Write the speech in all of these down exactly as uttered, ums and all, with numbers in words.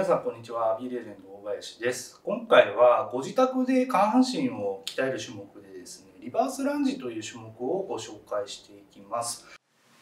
さんこんにちは、B レジェンド大林です。今回はご自宅で下半身を鍛える種目でですね、リバースランジという種目をご紹介していきます。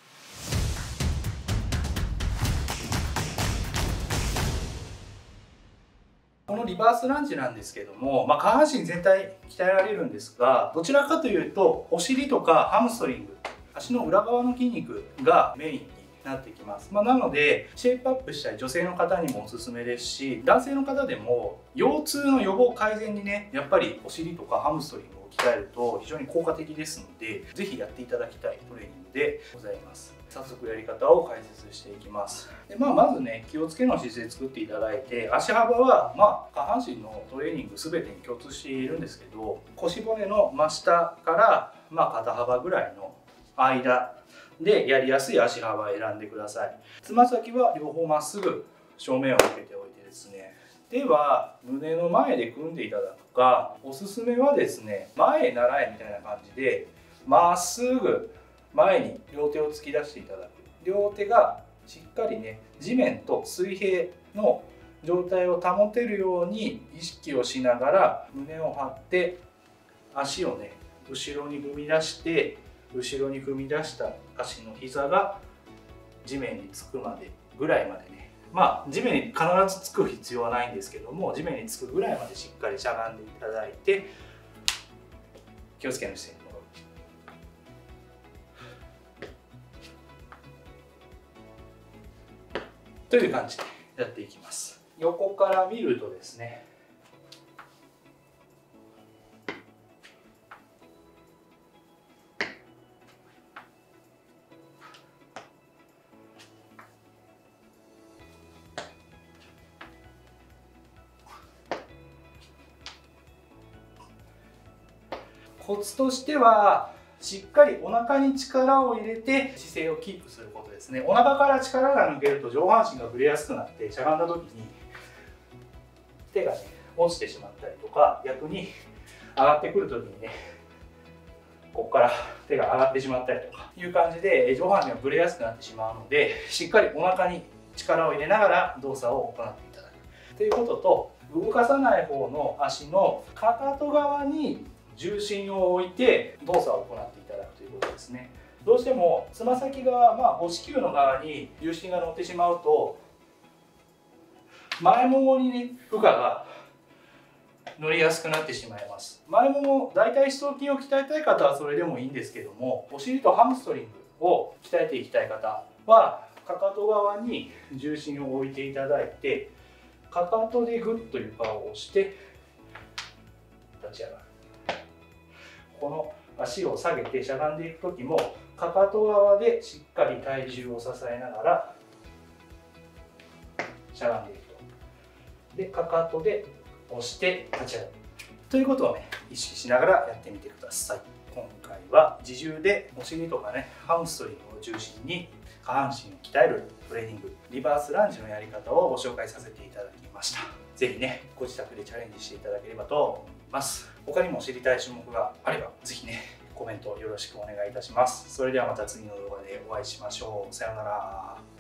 このリバースランジなんですけども、まあ、下半身全体鍛えられるんですが、どちらかというとお尻とかハムストリング、足の裏側の筋肉がメインになってきます。まあ、なのでシェイプアップしたい女性の方にもおすすめですし、男性の方でも腰痛の予防改善にね、やっぱりお尻とかハムストリングを鍛えると非常に効果的ですので、是非やっていただきたいトレーニングでございます。早速やり方を解説していきます。で、まあ、まずね、気をつけの姿勢作っていただいて、足幅はまあ下半身のトレーニング全てに共通しているんですけど、腰骨の真下からまあ肩幅ぐらいの間でやりやすい足幅を選んでください。つま先は両方まっすぐ正面を向けておいてですね、では胸の前で組んでいただくか、おすすめはですね、前へ習えみたいな感じでまっすぐ前に両手を突き出していただく。両手がしっかりね、地面と水平の状態を保てるように意識をしながら胸を張って足をね、後ろに踏み出して、後ろに踏み出した足の膝が地面につくまでぐらいまでね、まあ地面に必ずつく必要はないんですけども、地面につくぐらいまでしっかりしゃがんでいただいて、気をつけの姿勢に戻るという感じでやっていきます。横から見るとですね、コツとしてはしっかりお腹に力を入れて姿勢をキープすることですね。お腹から力が抜けると上半身がぶれやすくなって、しゃがんだ時に手がね落ちてしまったりとか、逆に上がってくる時にね、ここから手が上がってしまったりとかいう感じで上半身がぶれやすくなってしまうので、しっかりお腹に力を入れながら動作を行っていただくということと、動かさない方の足のかかと側に重心を置いて動作を行っていただくということですね。どうしてもつま先側、まあ、母子球の側に重心が乗ってしまうと、前ももにね負荷が乗りやすくなってしまいます。前もも、大腿四頭筋を鍛えたい方はそれでもいいんですけども、お尻とハムストリングを鍛えていきたい方はかかと側に重心を置いていただいて、かかとでグッと床を押して立ち上がる。この足を下げてしゃがんでいく時も、かかと側でしっかり体重を支えながらしゃがんでいくと。で、かかとで押して立ち上がるということをね、意識しながらやってみてください。今回は自重でお尻とかね、ハムストリングを中心に下半身を鍛えるトレーニング、リバースランジのやり方をご紹介させていただきました。是非ね、ご自宅でチャレンジしていただければと思います。他にも知りたい種目があれば是非ね、コメントよろしくお願いいたします。それではまた次の動画でお会いしましょう。さようなら。